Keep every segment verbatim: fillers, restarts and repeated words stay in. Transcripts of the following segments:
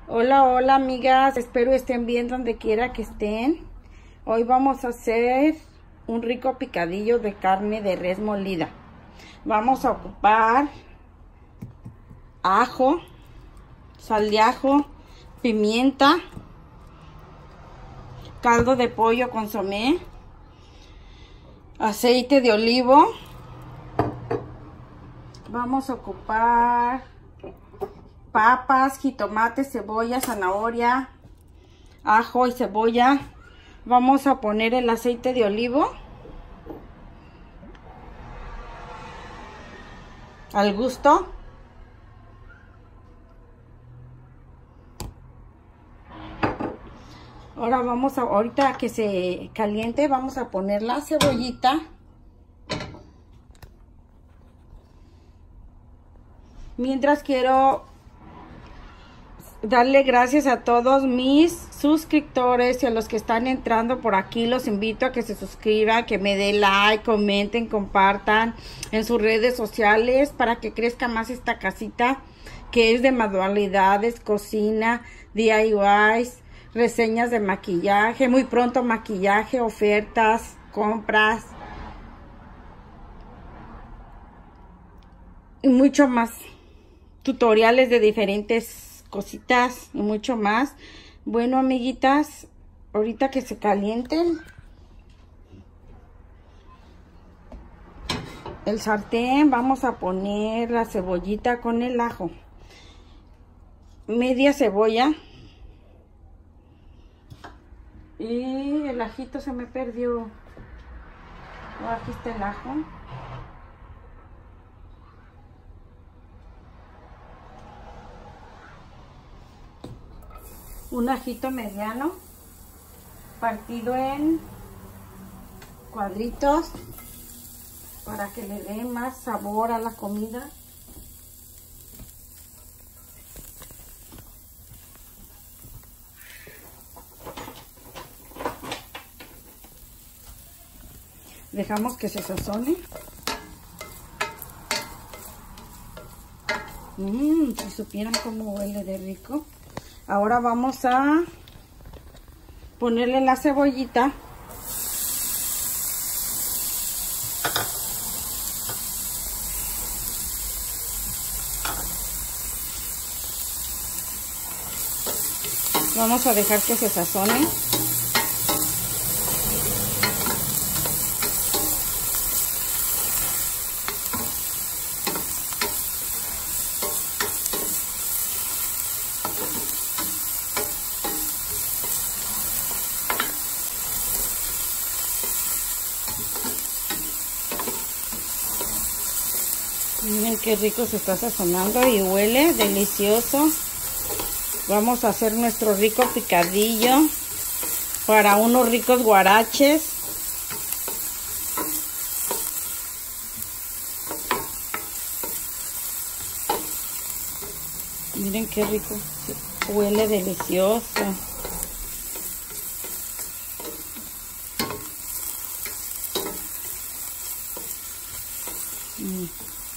Hola, hola amigas, espero estén bien donde quiera que estén. Hoy vamos a hacer un rico picadillo de carne de res molida. Vamos a ocupar ajo, sal de ajo, pimienta, caldo de pollo consomé, aceite de olivo. Vamos a ocupar papas, jitomate, cebolla, zanahoria, ajo y cebolla. Vamos a poner el aceite de olivo al gusto. Ahora vamos a, ahorita que se caliente, vamos a poner la cebollita. Mientras quiero darle gracias a todos mis suscriptores y a los que están entrando por aquí. Los invito a que se suscriban, que me den like, comenten, compartan en sus redes sociales para que crezca más esta casita que es de manualidades, cocina, D I Ys, reseñas de maquillaje, muy pronto maquillaje, ofertas, compras y mucho más, tutoriales de diferentes cositas y mucho más. Bueno, amiguitas, ahorita que se calienten el sartén, vamos a poner la cebollita con el ajo, media cebolla, y el ajito se me perdió. Oh, aquí está el ajo. Un ajito mediano partido en cuadritos para que le dé más sabor a la comida. Dejamos que se sazone. Mmm, si supieran cómo huele de rico. Ahora vamos a ponerle la cebollita. Vamos a dejar que se sazone. Miren qué rico se está sazonando y huele delicioso. Vamos a hacer nuestro rico picadillo para unos ricos guaraches. Miren qué rico, huele delicioso. Mm.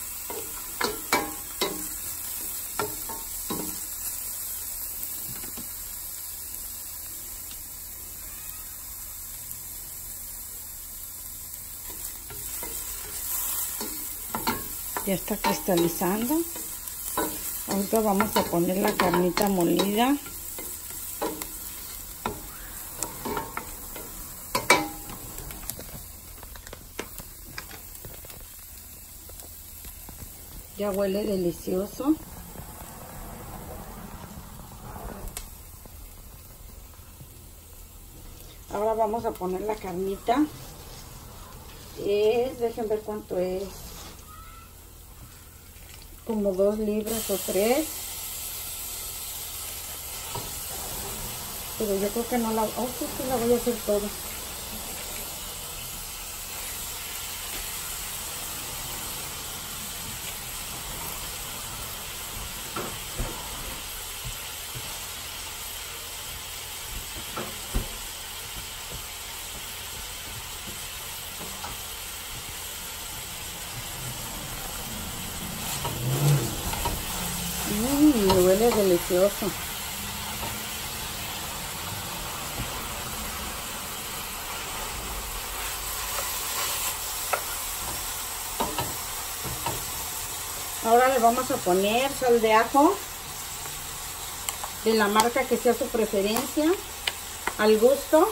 Ya está cristalizando. Ahorita vamos a poner la carnita molida. Ya huele delicioso. Ahora vamos a poner la carnita. Es, dejen ver cuánto es. Como dos libras o tres. Pero yo creo que no la... Oh, sí, sí, la voy a hacer toda. Mmm, huele delicioso. Ahora le vamos a poner sal de ajo de la marca que sea su preferencia, al gusto.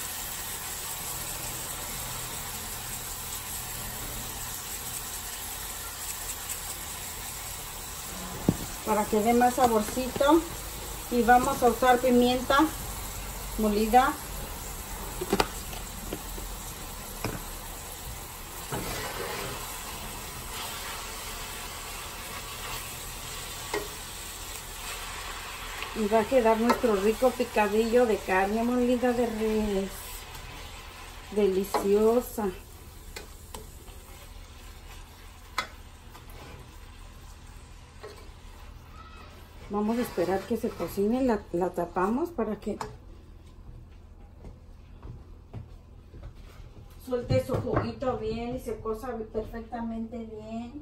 Para que dé más saborcito. Y vamos a usar pimienta molida. Y va a quedar nuestro rico picadillo de carne molida de res. Deliciosa. Vamos a esperar que se cocine, la, la tapamos para que suelte su juguito bien y se cosa perfectamente bien.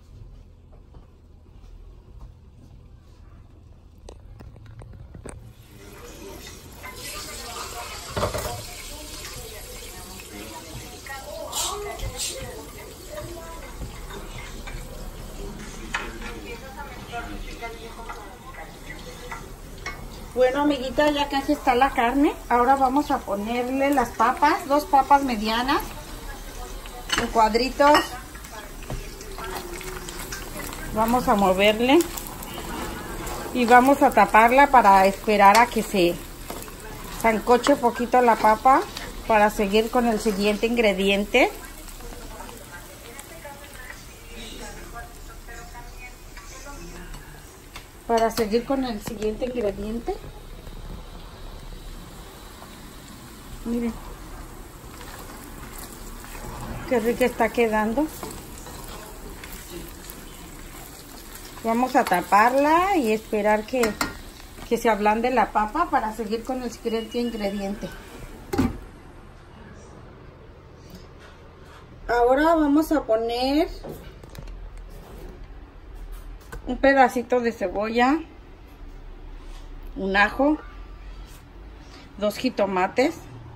Bueno, amiguita, ya casi está la carne. Ahora vamos a ponerle las papas, dos papas medianas en cuadritos. Vamos a moverle y vamos a taparla para esperar a que se sancoche un poquito la papa para seguir con el siguiente ingrediente. Para seguir con el siguiente ingrediente. Miren. Qué rica está quedando. Vamos a taparla y esperar que, que se ablande la papa para seguir con el siguiente ingrediente. Ahora vamos a poner un pedacito de cebolla, un ajo, dos jitomates,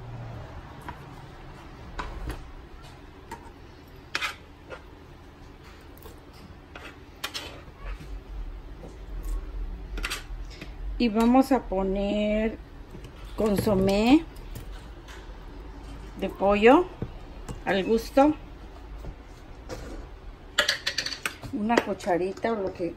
y vamos a poner consomé de pollo al gusto, una cucharita o lo que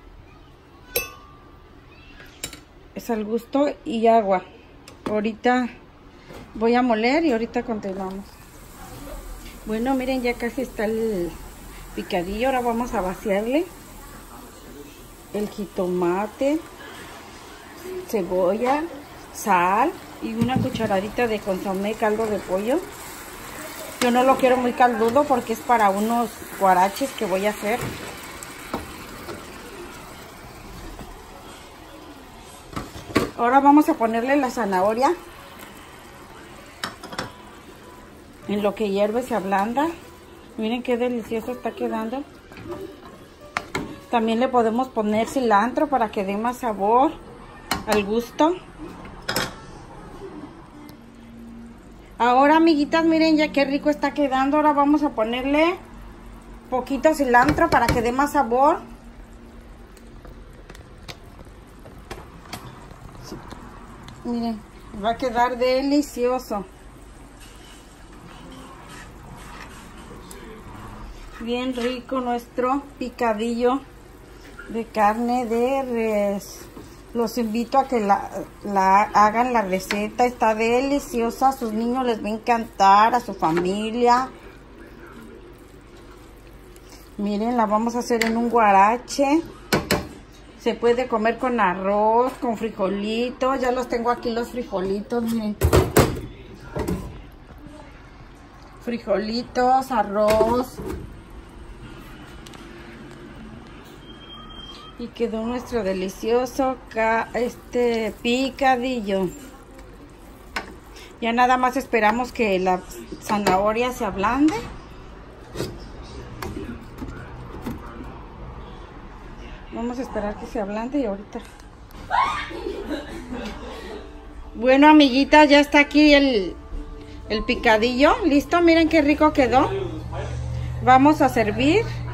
es al gusto, y agua. Ahorita voy a moler y ahorita continuamos. Bueno, miren, ya casi está el picadillo. Ahora vamos a vaciarle el jitomate, cebolla, sal y una cucharadita de consomé, caldo de pollo. Yo no lo quiero muy caldudo porque es para unos guaraches que voy a hacer. Ahora vamos a ponerle la zanahoria. En lo que hierve se ablanda. Miren qué delicioso está quedando. También le podemos poner cilantro para que dé más sabor al gusto. Ahora, amiguitas, miren ya qué rico está quedando. Ahora vamos a ponerle poquito cilantro para que dé más sabor. Sí. Miren, va a quedar delicioso. Bien rico nuestro picadillo de carne de res. Los invito a que la, la hagan la receta, está deliciosa, a sus niños les va a encantar, a su familia. Miren, la vamos a hacer en un guarache. Se puede comer con arroz, con frijolitos, ya los tengo aquí los frijolitos, miren. Frijolitos, arroz. Y quedó nuestro delicioso este picadillo. Ya nada más esperamos que la zanahoria se ablande. Vamos a esperar que se ablande y ahorita. Bueno, amiguitas, ya está aquí el, el picadillo. Listo, miren qué rico quedó. Vamos a servir.